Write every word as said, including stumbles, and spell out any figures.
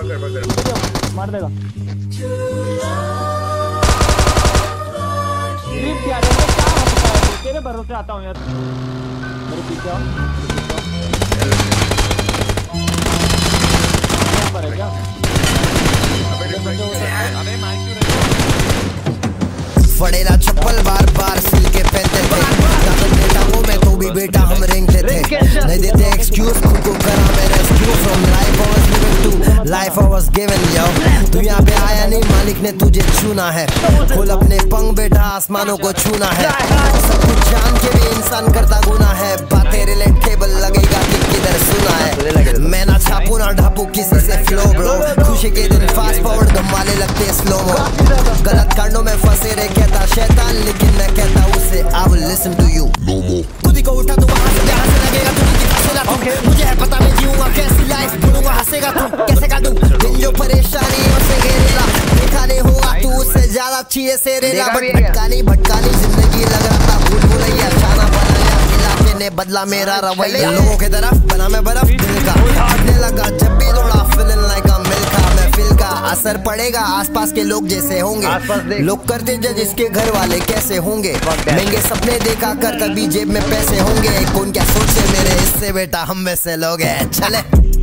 पकड़ पकड़ मार देगा। ट्रिप यार ये क्या होता है, तेरे भरोसे आता हूँ यार। मेरे पीछे आओ, यहाँ पर है क्या? अबे मार क्यों फड़ेला चप्पल बार बार सिल के पहनते थे, बेटा वो मैं तो भी बेटा हम रेंगते थे, नहीं देते एक्सक्यूज खुद को करा मेरे excuse from life I was living to life I was given यो। तू यहाँ पे आया नहीं, मालिक ने तुझे चुना है, खोल अपने पंख बेटा आसमानों को छूना है, सब कुछ जान के भी इंसान करता गुना है, बातें रिलेटेबल लगेगा कि किधर सुना है, मैं ना छापू ना ढापू किसी से फ्लो ब्रो, खुशी के दिन फास्ट फॉरवर्ड गम वाले लगते स्लो मो, गलत कांडों में फंसे रहे कहता शैतान, लेकिन मैं कहता उसे I will listen to you no more। खुद को उठा तो वहाँ से जहाँ से लगेगा तू मुझे हंसेगा तू, मुझे है पता मैं जीऊँगा कैसी लाइफ, बोलूँगा हंसेगा तू, कैसे काटूँ दिन जो परेशानियों से घेरेगा, देखा नहीं होगा तू उससे ज्यादा चीज़ें से रेगा, बट भटकानी भटकानी जिंदगी लग रहा था भूल भुलैया, शाना बनाया इलाके ने बदला मेरा रवैया, लोगों की तरफ बना मैं बर्फ दिल का, हटने लगा जब भी दौड़ा फीलिंग लाइक अ मिल्खा, महफिल का असर पड़ेगा आसपास के लोग जैसे होंगे, लोग करते जज इसके घर वाले कैसे होंगे, महंगे सपने देखा कर तभी जेब में पैसे होंगे, कौन क्या सोचे मेरे इससे बेटा हम में से लोग हैं चले।